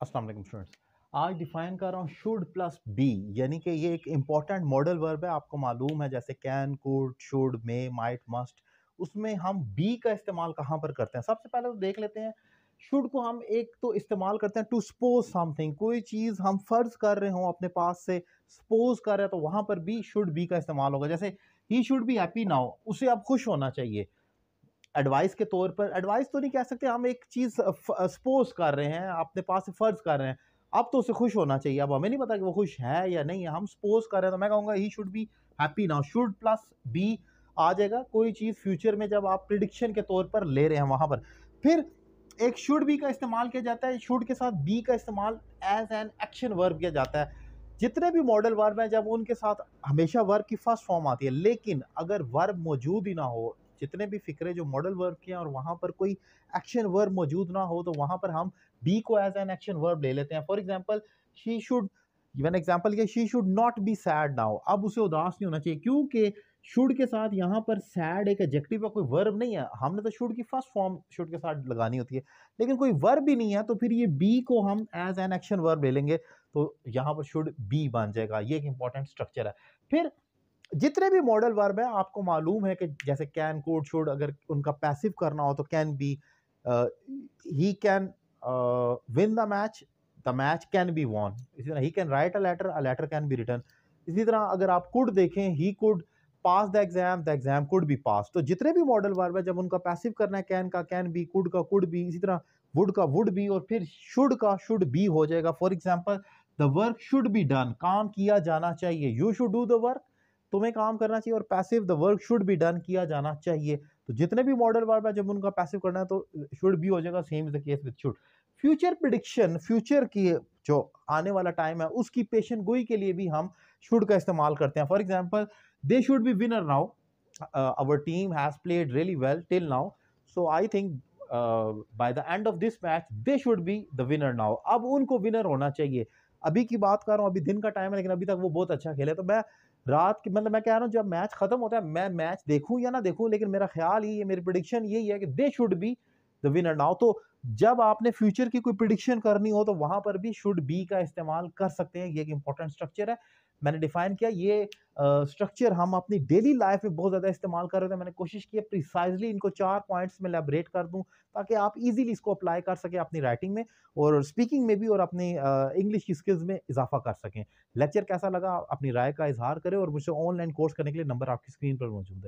अस्सलाम वालेकुम स्टूडेंट्स। आज डिफाइन कर रहा हूँ शुड प्लस बी, यानी कि ये एक इंपॉर्टेंट मॉडल वर्ब है। आपको मालूम है जैसे can, could, should, may, might, must, उसमें हम बी का इस्तेमाल कहाँ पर करते हैं। सबसे पहले तो देख लेते हैं शुड को हम एक तो इस्तेमाल करते हैं टू सपोज समथिंग, कोई चीज़ हम फर्ज कर रहे हो अपने पास से सपोज कर रहे हैं, तो वहां पर भी शुड बी का इस्तेमाल होगा। जैसे he should be happy now, उसे अब खुश होना चाहिए। एडवाइस के तौर पर, एडवाइस तो नहीं कह सकते, हम एक चीज सपोज कर रहे हैं, अपने पास से फर्ज कर रहे हैं, अब तो उसे खुश होना चाहिए। अब हमें नहीं पता कि वो खुश है या नहीं है, हम सपोज कर रहे हैं, तो मैं कहूंगा he should be happy now. Should plus be आ जाएगा, कोई चीज फ्यूचर में जब आप प्रिडिक्शन के तौर पर ले रहे हैं वहां पर। फिर एक शुड बी का इस्तेमाल किया जाता है, शुड के साथ बी का इस्तेमाल एज एन एक्शन वर्ब किया जाता है। जितने भी मॉडल वर्ब हैं, जब उनके साथ हमेशा वर्ब की फर्स्ट फॉर्म आती है, लेकिन अगर वर्ब मौजूद ही ना हो, जितने भी फिक्रे जो मॉडल वर्ब के हैं और वहां पर कोई एक्शन वर्ब मौजूद ना हो, तो वहां पर हम बी को एज एन एक्शन वर्ब ले लेते हैं। For example she should, given example के she should not be sad now, अब उसे उदास नहीं होना चाहिए, क्योंकि शुड के साथ यहाँ पर सैड एक एडजेक्टिव का कोई वर्ब नहीं है। हमने तो शुड की फर्स्ट फॉर्म शुड के साथ लगानी होती है, लेकिन कोई वर्ब भी नहीं है, तो फिर ये बी को हम एज एन एक्शन वर्ब ले लेंगे, तो यहाँ पर शुड बी बन जाएगा। ये एक इंपॉर्टेंट स्ट्रक्चर है। फिर जितने भी मॉडल वर्ब है, आपको मालूम है कि जैसे कैन, कुड, शुड, अगर उनका पैसिव करना हो तो can be, he can win the match can be won. इसी तरह he can write a letter can be written. इसी तरह अगर आप कुड देखें, he could pass the exam could be pass. तो जितने भी मॉडल वर्ब है, जब उनका पैसिव करना है, कैन का कैन बी, कुड का कुड बी, इसी तरह वुड का वुड बी, और फिर शुड का शुड बी हो जाएगा। For example the work should be done, काम किया जाना चाहिए। You should do the work, तुम्हें काम करना चाहिए। और passive the work should be done, किया जाना चाहिए। तो जितने भी मॉडल वर्ब है, जब उनका पैसिव करना है तो शुड बी हो जाएगा। Same is the case with should. Future prediction, future की जो आने वाला टाइम है उसकी पेशन गोई के लिए भी हम शुड का इस्तेमाल करते हैं। For example they should be winner now, our team has played really well till now, so I think by the end of this match they should be the winner now. अब उनको winner होना चाहिए। अभी की बात कर रहा हूँ, अभी दिन का टाइम है, लेकिन अभी तक वो बहुत अच्छा खेले, तो मैं रात की, मतलब मैं कह रहा हूँ जब मैच खत्म होता है, मैं मैच देखूं या ना देखूं, लेकिन मेरा ख्याल ही है, मेरी प्रिडिक्शन यही है कि they should be the winner now. तो जब आपने फ्यूचर की कोई प्रिडिक्शन करनी हो, तो वहां पर भी शुड बी का इस्तेमाल कर सकते हैं। ये एक इंपॉर्टेंट स्ट्रक्चर है, मैंने डिफाइन किया। ये स्ट्रक्चर हम अपनी डेली लाइफ में बहुत ज्यादा इस्तेमाल कर रहे थे। मैंने कोशिश की है प्रिसाइजली इनको 4 पॉइंट्स में एलैबोरेट कर दूं, ताकि आप इजीली इसको अप्लाई कर सकें अपनी राइटिंग में और स्पीकिंग में भी, और अपनी इंग्लिश की स्किल्स में इजाफा कर सकें। लेक्चर कैसा लगा, अपनी राय का इजहार करें, और मुझसे ऑनलाइन कोर्स करने के लिए नंबर आपकी स्क्रीन पर मौजूद है।